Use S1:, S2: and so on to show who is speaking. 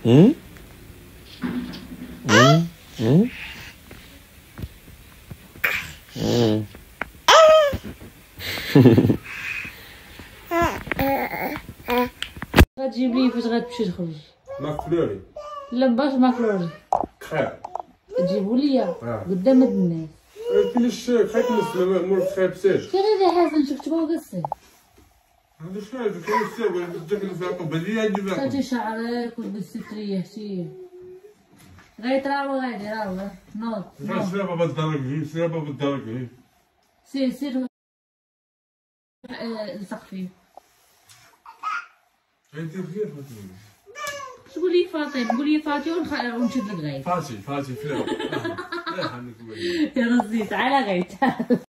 S1: غتجيب لي فاش غتمشي تخرج؟
S2: ماكلوري.
S1: لا باش ماكلوري.
S2: خير.
S1: تجيبو ليا قدام هاد الناس.
S2: كاينش خايف نسلم مول خايبتين.
S1: سير يا حسن شفت بابا قصي.
S2: هذا شنو كاين الساوي بدك نفاق بلي عندي باكل.
S1: خدي شعرك ولبستي تريحتي. غيطراو غادي راهو نوض.
S2: سير بابا الدرك سير بابا الدرك
S1: سير الصق فيه.
S2: انت بخير فاطمه.
S1: شقول لي فاطمه قول لي فاطمه ونشد لك غيط.
S2: فاتي فلان.
S1: يا رزيت على غيط.